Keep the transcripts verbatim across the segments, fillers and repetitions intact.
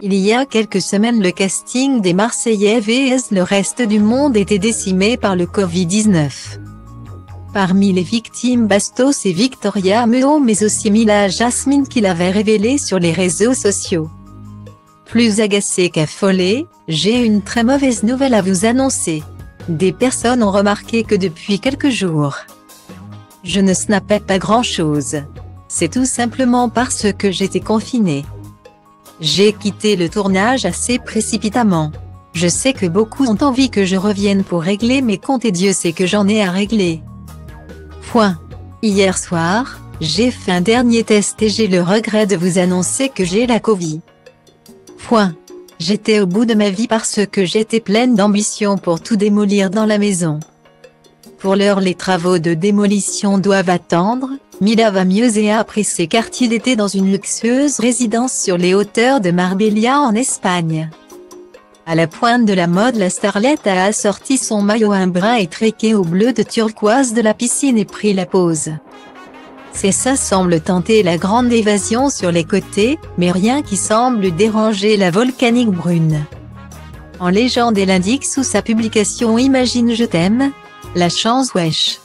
Il y a quelques semaines, le casting des Marseillais versus le reste du monde était décimé par le Covid dix-neuf. Parmi les victimes, Bastos et Victoria Meo, mais aussi Mila Jasmine, qui l'avait révélé sur les réseaux sociaux. Plus agacé qu'affolé, j'ai une très mauvaise nouvelle à vous annoncer. Des personnes ont remarqué que depuis quelques jours, je ne snappais pas grand-chose. C'est tout simplement parce que j'étais confinée. J'ai quitté le tournage assez précipitamment. Je sais que beaucoup ont envie que je revienne pour régler mes comptes et Dieu sait que j'en ai à régler. Point. Hier soir, j'ai fait un dernier test et j'ai le regret de vous annoncer que j'ai la Covid. Point. J'étais au bout de ma vie parce que j'étais pleine d'ambition pour tout démolir dans la maison. Pour l'heure, les travaux de démolition doivent attendre. Mila va mieux et a pris ses quartiers d'été dans une luxueuse résidence sur les hauteurs de Marbella en Espagne. À la pointe de la mode, la starlette a assorti son maillot un brun et tréqué au bleu de turquoise de la piscine et pris la pose. C'est ça semble tenter la grande évasion sur les côtés, mais rien qui semble déranger la volcanique brune. En légende, elle indique sous sa publication « Imagine je t'aime », la chance wesh.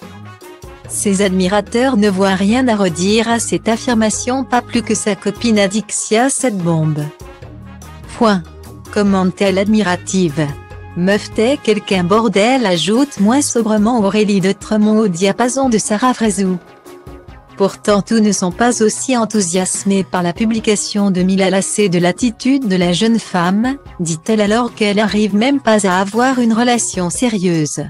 Ses admirateurs ne voient rien à redire à cette affirmation, pas plus que sa copine Adixia cette bombe. Point. Commente-t-elle admirative. Meuf t'es quelqu'un bordel, ajoute moins sobrement Aurélie de Tremont au diapason de Sarah Frézou. Pourtant tous ne sont pas aussi enthousiasmés par la publication de Mila, lassée de l'attitude de la jeune femme, dit-elle alors qu'elle n'arrive même pas à avoir une relation sérieuse.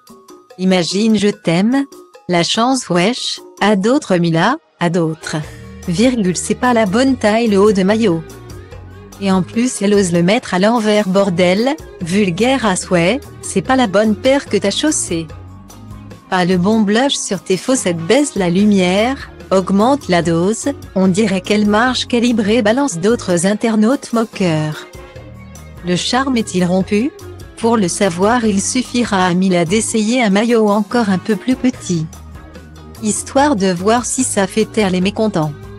Imagine je t'aime. La chance wesh, à d'autres Mila, à d'autres. Virgule, c'est pas la bonne taille le haut de maillot. Et en plus elle ose le mettre à l'envers, bordel, vulgaire à souhait, c'est pas la bonne paire que t'as chaussée. Pas le bon blush sur tes faussettes, baisse la lumière, augmente la dose, on dirait qu'elle marche calibrée, balance d'autres internautes moqueurs. Le charme est-il rompu? Pour le savoir, il suffira à Mila d'essayer un maillot encore un peu plus petit, histoire de voir si ça fait taire les mécontents.